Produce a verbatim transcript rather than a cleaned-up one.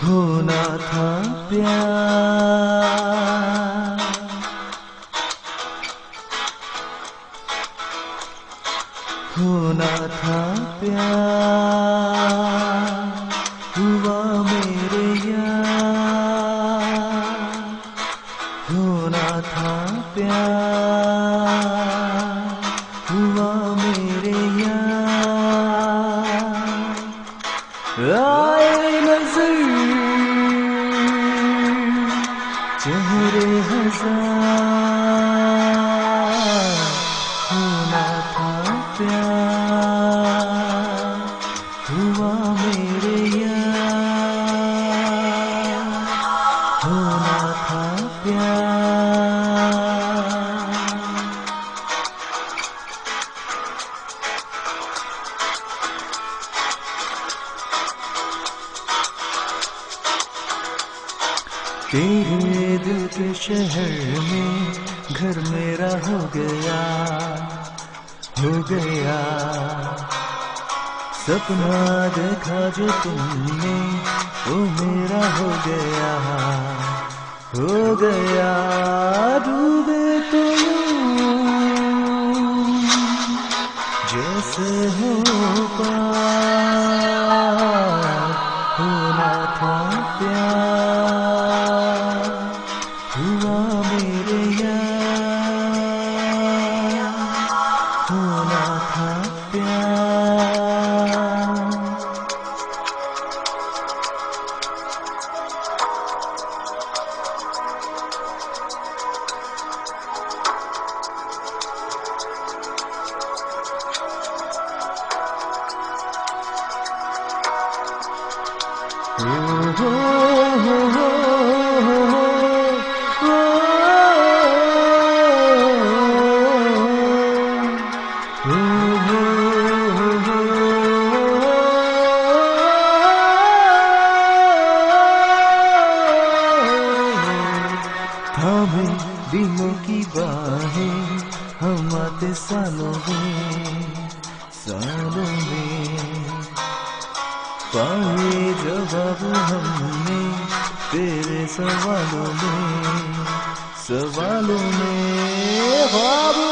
होना था प्यार, होना था प्यार, हुआ मेरे यार। होना था प्यार, हुआ मेरे यार। आए नजर चेहरे हजार, होना था प्यार, हुआ मेरे यार। होना था प्यार। तेरे दिल के शहर में घर मेरा हो गया, हो गया। सपना देखा जो तुमने वो मेरा हो गया, हो गया। डूबे तो जैसे हो पार, होना था प्यार, हुआ मेरे यार। होना था प्यार। Oh, oh, oh, oh, oh, हमें दिनों की बाहें हम आते सालों में, सालों में पाए जवाब हमने तेरे सवालों में, सवालों में। ख्वाब